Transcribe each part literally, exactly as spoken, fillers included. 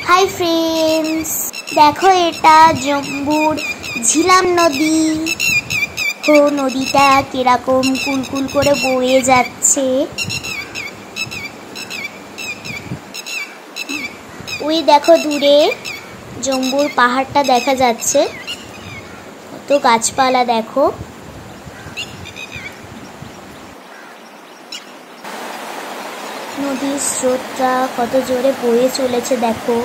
Hi friends, देखो এটা জম্বুর ঝিলাম নদী। ও নদীটা কিরকম কুলকুল করে বয়ে যাচ্ছে। ওই দেখো দূরে জম্বুর পাহাড়টা দেখা যাচ্ছে, কত গাছপালা দেখো। নদীর স্রোতটা কত জোরে বয়ে চলেছে দেখো।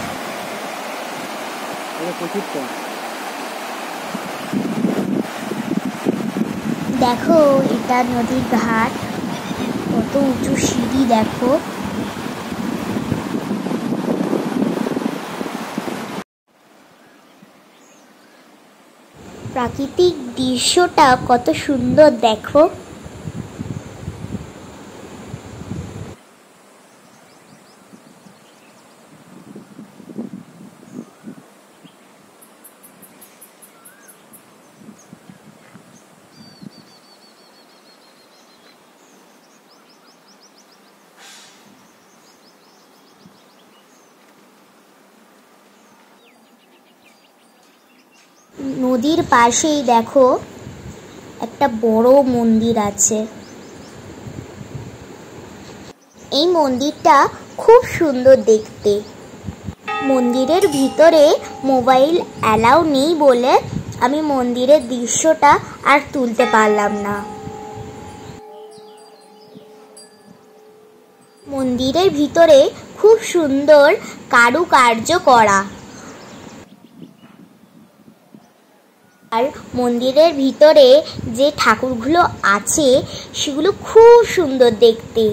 দেখো এটা নদীর ঘাট, কত উঁচু সিঁড়ি দেখো। প্রাকৃতিক দৃশ্যটা কত সুন্দর দেখো। নদীর পাশেই দেখো একটা বড় মন্দির আছে। এই মন্দিরটা খুব সুন্দর দেখতে। মন্দিরের ভিতরে মোবাইল অ্যালাউ নেই বলে আমি মন্দিরের দৃশ্যটা আর তুলতে পারলাম না। মন্দিরের ভিতরে খুব সুন্দর কারুকার্য করা, আর মন্দিরের ভিতরে যে ঠাকুরগুলো আছে সেগুলো খুব সুন্দর দেখতে।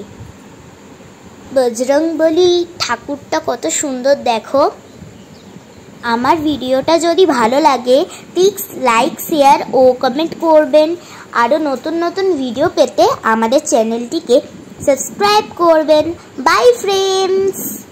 বজরংবলী ঠাকুরটা কত সুন্দর দেখো। আমার ভিডিওটা যদি ভালো লাগে প্লিজ লাইক, শেয়ার ও কমেন্ট করবেন। আরও নতুন নতুন ভিডিও পেতে আমাদের চ্যানেলটিকে সাবস্ক্রাইব করবেন। Bye friends.